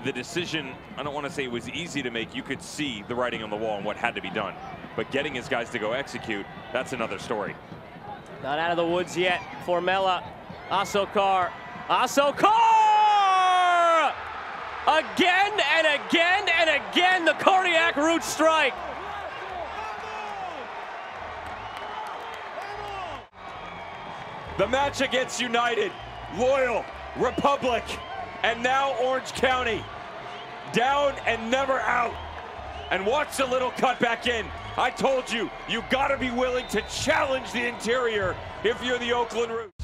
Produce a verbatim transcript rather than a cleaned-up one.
the decision, I don't want to say it was easy to make. You could see the writing on the wall and what had to be done. But getting his guys to go execute, that's another story. Not out of the woods yet for Mela. Azócar. Azócar! Again and again and again, the cardiac root strike. The match against United, Loyal, Republic, and now Orange County. Down and never out. And watch the little cut back in. I told you, you gotta be willing to challenge the interior if you're the Oakland Root.